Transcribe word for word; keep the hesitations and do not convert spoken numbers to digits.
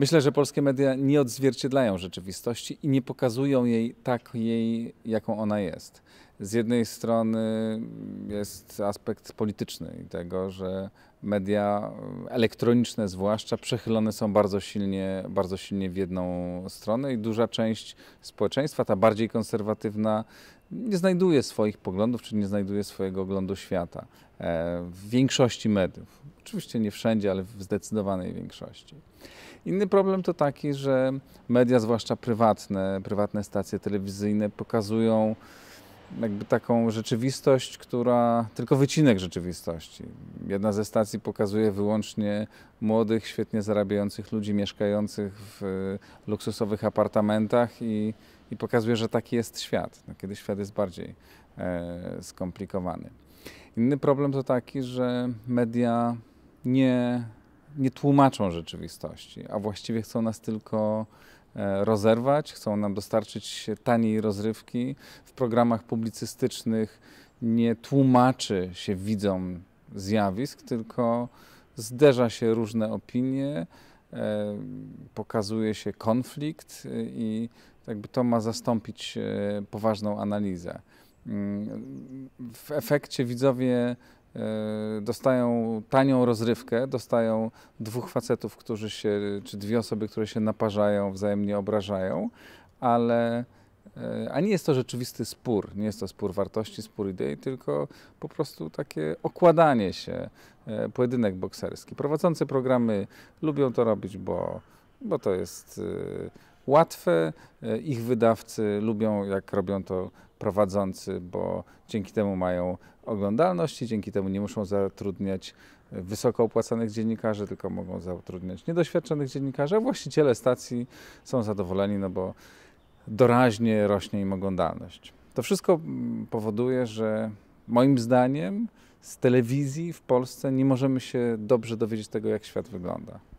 Myślę, że polskie media nie odzwierciedlają rzeczywistości i nie pokazują jej takiej, jaką ona jest. Z jednej strony jest aspekt polityczny tego, że media elektroniczne zwłaszcza przechylone są bardzo silnie, bardzo silnie w jedną stronę i duża część społeczeństwa, ta bardziej konserwatywna, nie znajduje swoich poglądów, czy nie znajduje swojego oglądu świata w większości mediów. Oczywiście nie wszędzie, ale w zdecydowanej większości. Inny problem to taki, że media, zwłaszcza prywatne, prywatne stacje telewizyjne pokazują jakby taką rzeczywistość, która, tylko wycinek rzeczywistości. Jedna ze stacji pokazuje wyłącznie młodych, świetnie zarabiających ludzi mieszkających w luksusowych apartamentach i, i pokazuje, że taki jest świat, no, kiedy świat jest bardziej e, skomplikowany. Inny problem to taki, że media nie, nie tłumaczą rzeczywistości, a właściwie chcą nas tylko rozerwać, chcą nam dostarczyć taniej rozrywki. W programach publicystycznych nie tłumaczy się widzom zjawisk, tylko zderza się różne opinie, pokazuje się konflikt i jakby to ma zastąpić poważną analizę. W efekcie widzowie dostają tanią rozrywkę, dostają dwóch facetów, którzy się, czy dwie osoby, które się naparzają, wzajemnie obrażają, ale a nie jest to rzeczywisty spór, nie jest to spór wartości, spór idei, tylko po prostu takie okładanie się, pojedynek bokserski. Prowadzący programy lubią to robić, bo, bo to jest łatwe. Ich wydawcy lubią, jak robią to prowadzący, bo dzięki temu mają oglądalność i dzięki temu nie muszą zatrudniać wysoko opłacanych dziennikarzy, tylko mogą zatrudniać niedoświadczonych dziennikarzy, a właściciele stacji są zadowoleni, no bo doraźnie rośnie im oglądalność. To wszystko powoduje, że moim zdaniem z telewizji w Polsce nie możemy się dobrze dowiedzieć tego, jak świat wygląda.